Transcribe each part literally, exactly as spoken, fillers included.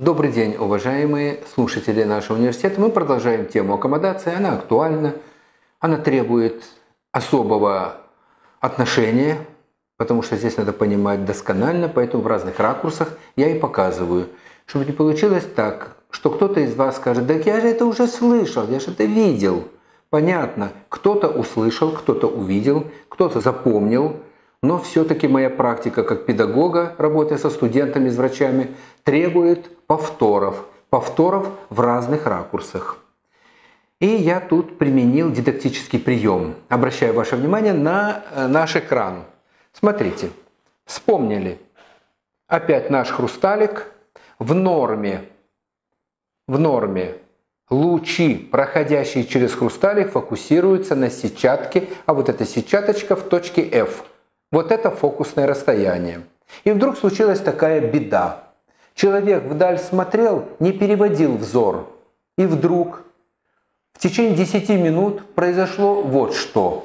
Добрый день, уважаемые слушатели нашего университета. Мы продолжаем тему аккомодации. Она актуальна, она требует особого отношения, потому что здесь надо понимать досконально, поэтому в разных ракурсах я и показываю. Чтобы не получилось так, что кто-то из вас скажет: да я же это уже слышал, я же это видел. Понятно, кто-то услышал, кто-то увидел, кто-то запомнил. Но все-таки моя практика как педагога, работая со студентами, с врачами, требует повторов. Повторов в разных ракурсах. И я тут применил дидактический прием. Обращаю ваше внимание на наш экран. Смотрите, вспомнили. Опять наш хрусталик. В норме, в норме лучи, проходящие через хрусталик, фокусируются на сетчатке, а вот эта сетчаточка в точке F. Вот это фокусное расстояние. И вдруг случилась такая беда. Человек вдаль смотрел, не переводил взор. И вдруг в течение десяти минут произошло вот что.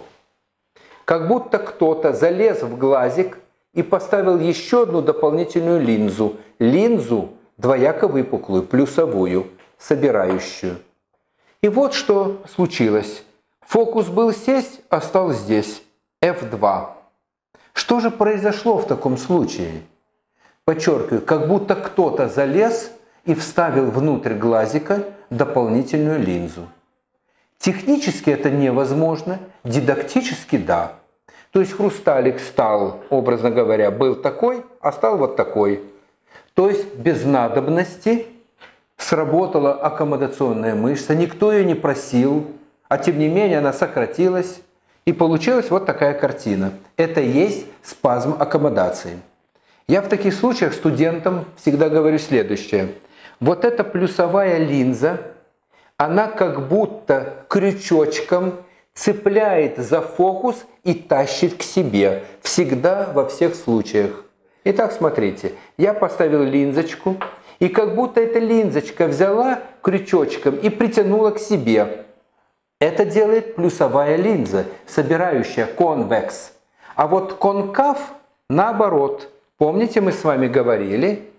Как будто кто-то залез в глазик и поставил еще одну дополнительную линзу. Линзу двояко выпуклую, плюсовую, собирающую. И вот что случилось. Фокус был здесь, а стал здесь. эф два. Что же произошло в таком случае? Подчеркиваю, как будто кто-то залез и вставил внутрь глазика дополнительную линзу. Технически это невозможно, дидактически да. То есть хрусталик стал, образно говоря, был такой, а стал вот такой. То есть без надобности сработала аккомодационная мышца, никто ее не просил, а тем не менее она сократилась. И получилась вот такая картина. Это и есть спазм аккомодации. Я в таких случаях студентам всегда говорю следующее. Вот эта плюсовая линза, она как будто крючочком цепляет за фокус и тащит к себе. Всегда, во всех случаях. Итак, смотрите. Я поставил линзочку, и как будто эта линзочка взяла крючочком и притянула к себе. Это делает плюсовая линза, собирающая конвекс. А вот конкав наоборот. Помните, мы с вами говорили,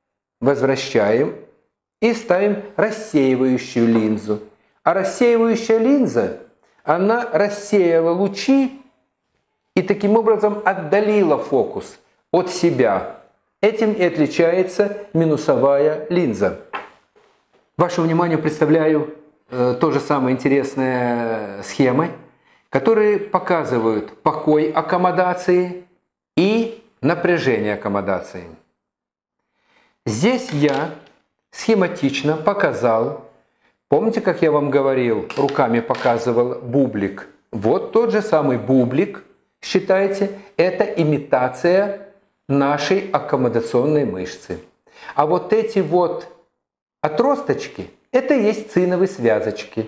возвращаем и ставим рассеивающую линзу. А рассеивающая линза, она рассеяла лучи и таким образом отдалила фокус от себя. Этим и отличается минусовая линза. Вашему вниманию представляю тоже самые интересные схемы, которые показывают покой аккомодации и напряжение аккомодации. Здесь я схематично показал, помните, как я вам говорил, руками показывал бублик? Вот тот же самый бублик, считайте, это имитация нашей аккомодационной мышцы. А вот эти вот отросточки, это и есть циновые связочки.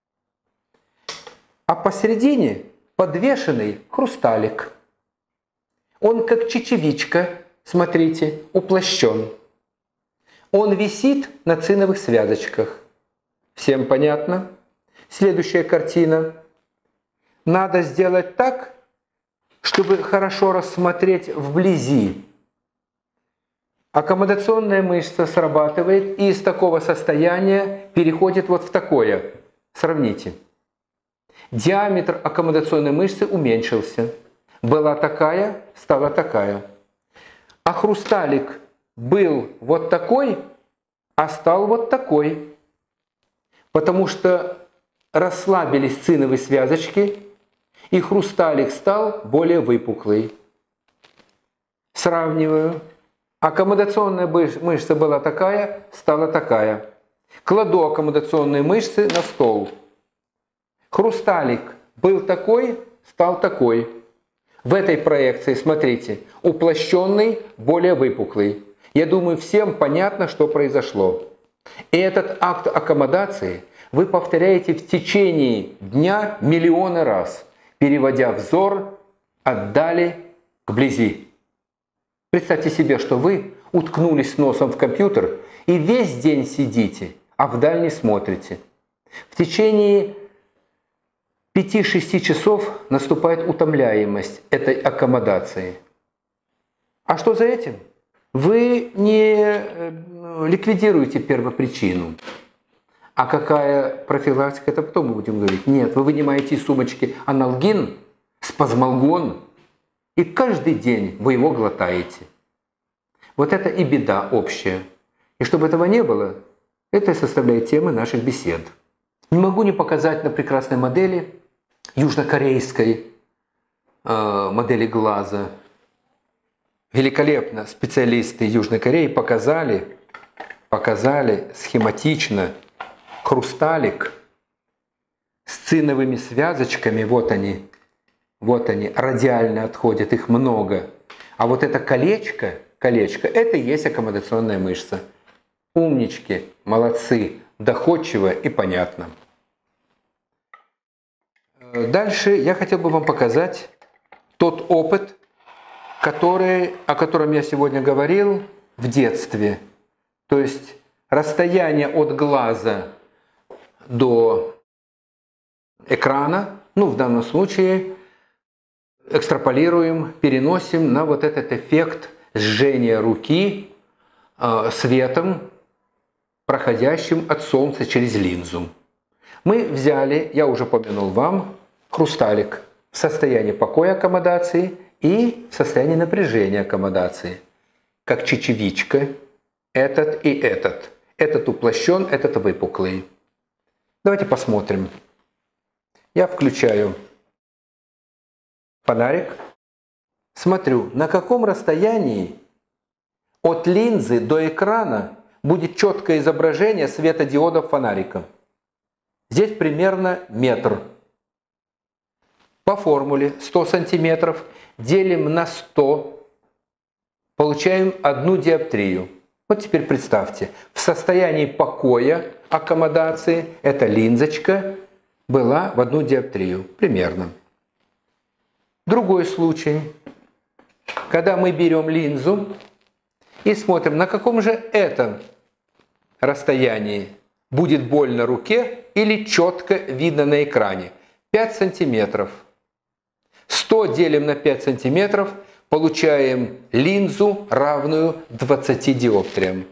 А посередине подвешенный хрусталик. Он как чечевичка, смотрите, уплощен. Он висит на циновых связочках. Всем понятно? Следующая картина. Надо сделать так, чтобы хорошо рассмотреть вблизи. Аккомодационная мышца срабатывает и из такого состояния переходит вот в такое. Сравните. Диаметр аккомодационной мышцы уменьшился. Была такая, стала такая. А хрусталик был вот такой, а стал вот такой. Потому что расслабились циновые связочки, и хрусталик стал более выпуклый. Сравниваю. Аккомодационная мышца была такая, стала такая. Кладу аккомодационные мышцы на стол. Хрусталик был такой, стал такой. В этой проекции, смотрите, уплощенный, более выпуклый. Я думаю, всем понятно, что произошло. И этот акт аккомодации вы повторяете в течение дня миллионы раз, переводя взор отдали к вблизи. Представьте себе, что вы уткнулись носом в компьютер и весь день сидите, а вдаль не смотрите. В течение пяти-шести часов наступает утомляемость этой аккомодации. А что за этим? Вы не ликвидируете первопричину. А какая профилактика, это потом мы будем говорить. Нет, вы вынимаете из сумочки аналгин, спазмолгон, и каждый день вы его глотаете. Вот это и беда общая. И чтобы этого не было, это и составляет темы наших бесед. Не могу не показать на прекрасной модели, южнокорейской э, модели глаза. Великолепно специалисты Южной Кореи показали, показали схематично хрусталик с циновыми связочками. Вот они, вот они, радиально отходят, их много. А вот это колечко, колечко, это и есть аккомодационная мышца. Умнички, молодцы, доходчиво и понятно. Дальше я хотел бы вам показать тот опыт, который, о котором я сегодня говорил в детстве. То есть расстояние от глаза до экрана, ну в данном случае экстраполируем, переносим на вот этот эффект жжения руки э, светом, проходящим от солнца через линзу. Мы взяли, я уже упомянул вам, хрусталик в состоянии покоя аккомодации и в состоянии напряжения аккомодации, как чечевичка, этот и этот. Этот уплощен, этот выпуклый. Давайте посмотрим. Я включаю фонарик, смотрю, на каком расстоянии от линзы до экрана будет четкое изображение светодиодов фонарика. Здесь примерно метр. По формуле сто сантиметров делим на сто, получаем одну диоптрию. Вот теперь представьте, в состоянии покоя аккомодации эта линзочка была в одну диоптрию, примерно. Другой случай, когда мы берем линзу и смотрим, на каком же этом расстоянии будет больно руке или четко видно на экране. пять сантиметров. сто делим на пять сантиметров, получаем линзу, равную двадцати диоптриям.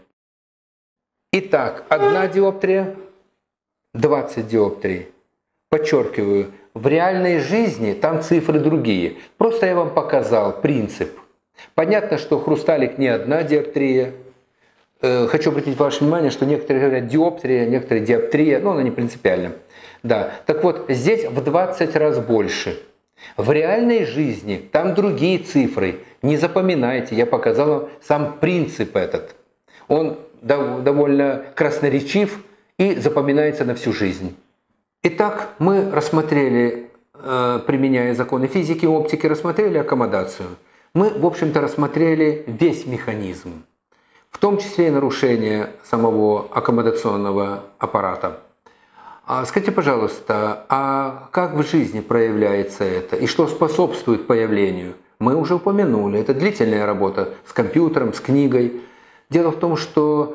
Итак, одна диоптрия, двадцать диоптрий. Подчеркиваю, в реальной жизни там цифры другие. Просто я вам показал принцип. Понятно, что хрусталик не одна диоптрия. Хочу обратить ваше внимание, что некоторые говорят диоптрия, некоторые диоптрия, но она не принципиальна. Да. Так вот, здесь в двадцать раз больше. В реальной жизни там другие цифры. Не запоминайте, я показал вам сам принцип этот. Он довольно красноречив и запоминается на всю жизнь. Итак, мы рассмотрели, применяя законы физики и оптики, рассмотрели аккомодацию. Мы, в общем-то, рассмотрели весь механизм, в том числе и нарушение самого аккомодационного аппарата. Скажите, пожалуйста, а как в жизни проявляется это и что способствует появлению? Мы уже упомянули, это длительная работа с компьютером, с книгой. Дело в том, что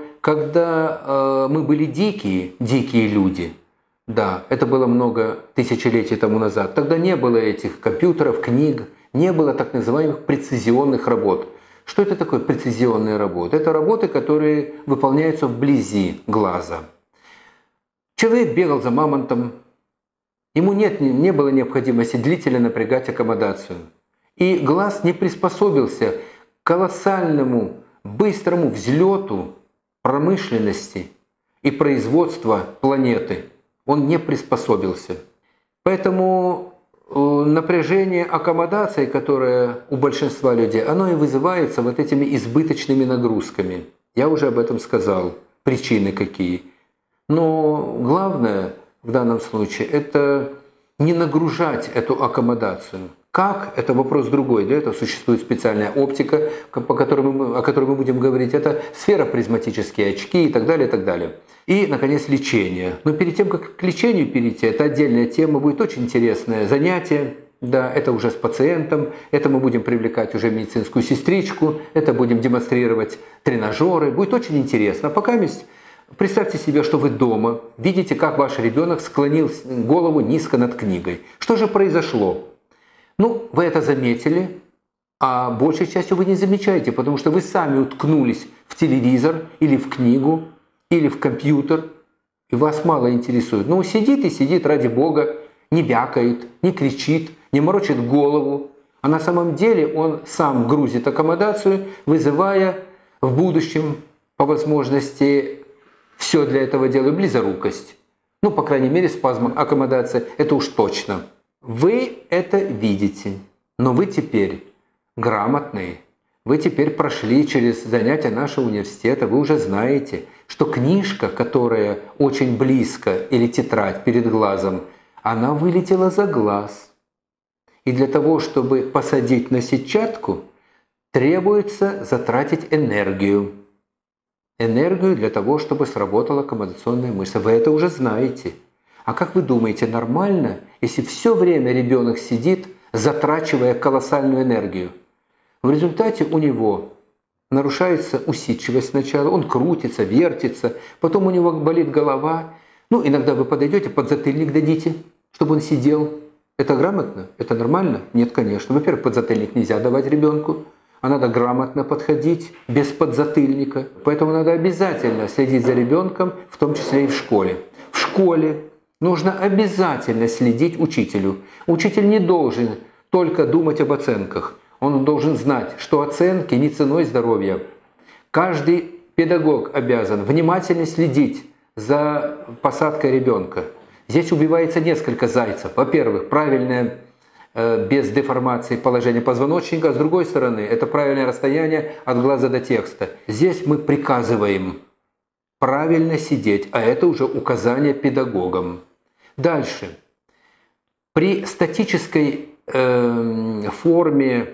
когда мы были дикие, дикие люди, да, это было много тысячелетий тому назад, тогда не было этих компьютеров, книг, не было так называемых прецизионных работ. Что это такое прецизионные работы? Это работы, которые выполняются вблизи глаза. Человек бегал за мамонтом, ему нет, не было необходимости длительно напрягать аккомодацию. И глаз не приспособился к колоссальному, быстрому взлету промышленности и производства планеты. Он не приспособился. Поэтому напряжение аккомодации, которое у большинства людей, оно и вызывается вот этими избыточными нагрузками. Я уже об этом сказал, причины какие. Но главное в данном случае это не нагружать эту аккомодацию. Как? Это вопрос другой. Для этого существует специальная оптика, по которой мы, о которой мы будем говорить. Это сферопризматические очки и так далее, и так далее. И, наконец, лечение. Но перед тем, как к лечению перейти, это отдельная тема, будет очень интересное занятие. Да, это уже с пациентом, это мы будем привлекать уже медицинскую сестричку, это будем демонстрировать тренажеры. Будет очень интересно. А пока есть, представьте себе, что вы дома, видите, как ваш ребенок склонил голову низко над книгой. Что же произошло? Ну, вы это заметили, а большей частью вы не замечаете, потому что вы сами уткнулись в телевизор или в книгу, или в компьютер, и вас мало интересует. Ну, сидит и сидит, ради Бога, не вякает, не кричит, не морочит голову. А на самом деле он сам грузит аккомодацию, вызывая в будущем, по возможности, все для этого делаю, близорукость. Ну, по крайней мере, спазм аккомодации, это уж точно. Вы это видите, но вы теперь грамотные. Вы теперь прошли через занятия нашего университета, вы уже знаете, что книжка, которая очень близко, или тетрадь перед глазом, она вылетела за глаз. И для того, чтобы посадить на сетчатку, требуется затратить энергию. Энергию для того, чтобы сработала аккомодационная мышца. Вы это уже знаете. А как вы думаете, нормально, если все время ребенок сидит, затрачивая колоссальную энергию? В результате у него нарушается усидчивость сначала, он крутится, вертится, потом у него болит голова. Ну, иногда вы подойдете, подзатыльник дадите, чтобы он сидел. Это грамотно? Это нормально? Нет, конечно. Во-первых, подзатыльник нельзя давать ребенку, а надо грамотно подходить, без подзатыльника. Поэтому надо обязательно следить за ребенком, в том числе и в школе. В школе нужно обязательно следить учителю. Учитель не должен только думать об оценках. Он должен знать, что оценки не ценой здоровья. Каждый педагог обязан внимательно следить за посадкой ребенка. Здесь убивается несколько зайцев. Во-первых, правильное, э, без деформации положение позвоночника. С другой стороны, это правильное расстояние от глаза до текста. Здесь мы приказываем правильно сидеть, а это уже указание педагогам. Дальше. При статической э, форме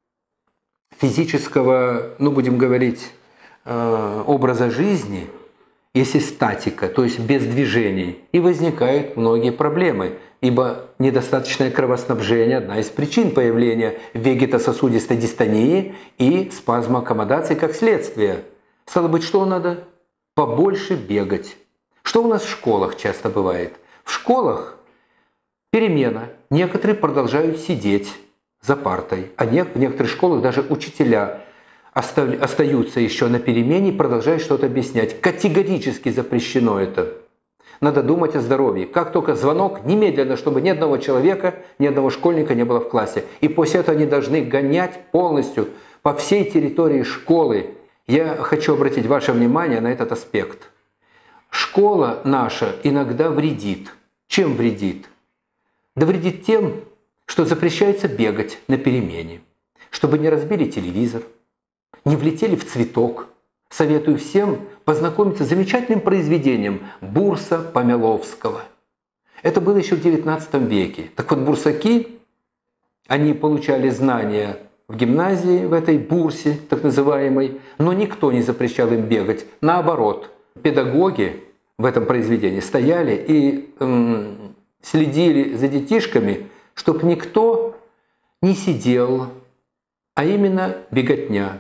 физического, ну будем говорить, э, образа жизни, если статика, то есть без движений, и возникают многие проблемы, ибо недостаточное кровоснабжение – одна из причин появления вегетососудистой дистонии и спазма аккомодации как следствие. Стало быть, что надо? Побольше бегать. Что у нас в школах часто бывает? В школах перемена. Некоторые продолжают сидеть за партой, а нет, в некоторых школах даже учителя остаются еще на перемене и продолжают что-то объяснять. Категорически запрещено это. Надо думать о здоровье. Как только звонок, немедленно, чтобы ни одного человека, ни одного школьника не было в классе. И после этого они должны гонять полностью по всей территории школы. Я хочу обратить ваше внимание на этот аспект. Школа наша иногда вредит. Чем вредит? Да вредит тем, что запрещается бегать на перемене, чтобы не разбили телевизор, не влетели в цветок. Советую всем познакомиться с замечательным произведением Бурса Помяловского. Это было еще в девятнадцатом веке. Так вот, бурсаки, они получали знания в гимназии, в этой бурсе, так называемой, но никто не запрещал им бегать. Наоборот, педагоги в этом произведении стояли и эм, следили за детишками, чтобы никто не сидел, а именно беготня.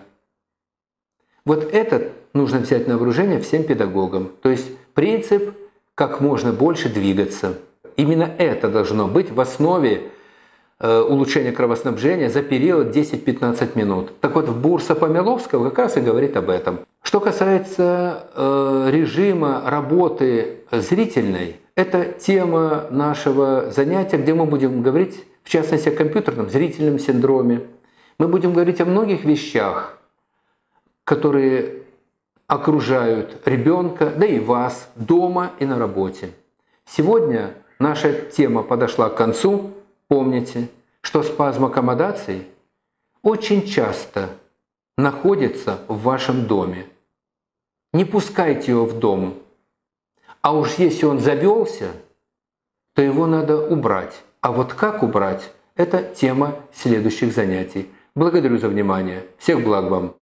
Вот этот нужно взять на вооружение всем педагогам. То есть принцип как можно больше двигаться. Именно это должно быть в основе э, улучшения кровоснабжения за период десять-пятнадцать минут. Так вот, в Бурса Помяловского как раз и говорит об этом. Что касается э, режима работы зрительной, это тема нашего занятия, где мы будем говорить, в частности, о компьютерном зрительном синдроме. Мы будем говорить о многих вещах, которые окружают ребенка, да и вас дома и на работе. Сегодня наша тема подошла к концу. Помните, что спазм аккомодации очень часто находится в вашем доме. Не пускайте его в дом. А уж если он завелся, то его надо убрать. А вот как убрать – это тема следующих занятий. Благодарю за внимание. Всех благ вам!